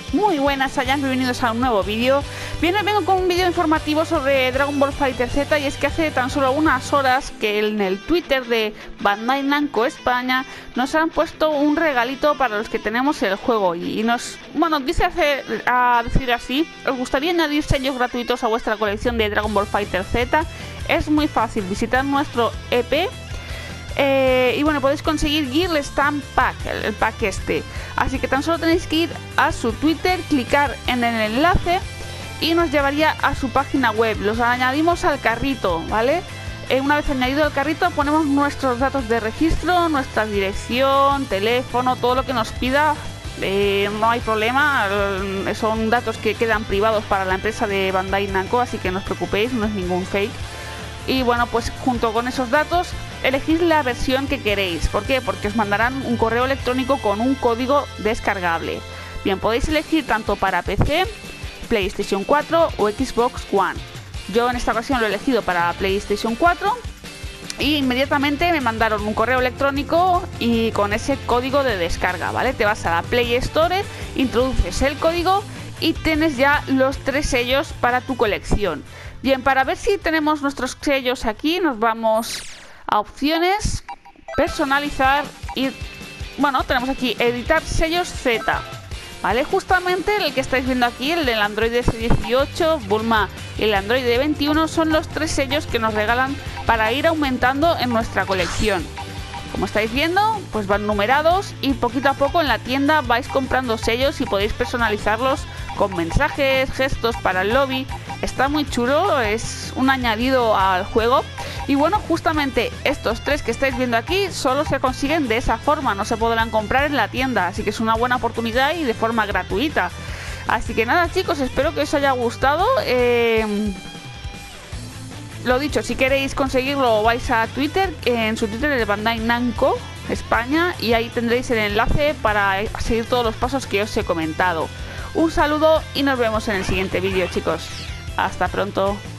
Muy buenas, bienvenidos a un nuevo vídeo. Vengo con un vídeo informativo sobre Dragon Ball Fighter Z, y es que hace tan solo unas horas que en el Twitter de Bandai Namco España nos han puesto un regalito para los que tenemos el juego y nos, dice a decir así: ¿os gustaría añadir sellos gratuitos a vuestra colección de Dragon Ball Fighter Z? Es muy fácil, visitar nuestro EP. Y bueno, podéis conseguir Gear Stamp Pack, el pack este. Así que tan solo tenéis que ir a su Twitter, clicar en el enlace y nos llevaría a su página web. Los añadimos al carrito, ¿vale? Una vez añadido al carrito ponemos nuestros datos de registro, nuestra dirección, teléfono, todo lo que nos pida. No hay problema, son datos que quedan privados para la empresa de Bandai Namco, así que no os preocupéis, no es ningún fake. Y bueno, pues junto con esos datos elegid la versión que queréis. ¿Por qué? Porque os mandarán un correo electrónico con un código descargable. Bien, podéis elegir tanto para PC, PlayStation 4 o Xbox One. Yo en esta ocasión lo he elegido para PlayStation 4 y inmediatamente me mandaron un correo electrónico y con ese código de descarga, ¿vale? Te vas a la Play Store, introduces el código y tienes ya los 3 sellos para tu colección. Bien, para ver si tenemos nuestros sellos aquí, nos vamos a opciones, personalizar y bueno, tenemos aquí editar sellos Z, ¿vale? Justamente el que estáis viendo aquí, el del Android S18, Bulma y el Android 21 son los 3 sellos que nos regalan para ir aumentando en nuestra colección. Como estáis viendo, pues van numerados y poquito a poco en la tienda vais comprando sellos y podéis personalizarlos con mensajes, gestos para el lobby. Está muy chulo, es un añadido al juego. Y bueno, justamente estos 3 que estáis viendo aquí solo se consiguen de esa forma, no se podrán comprar en la tienda, así que es una buena oportunidad y de forma gratuita. Así que nada, chicos, espero que os haya gustado. Lo dicho, si queréis conseguirlo vais a Twitter, en su Twitter de Bandai Namco España, y ahí tendréis el enlace para seguir todos los pasos que os he comentado. Un saludo y nos vemos en el siguiente vídeo, chicos. Hasta pronto.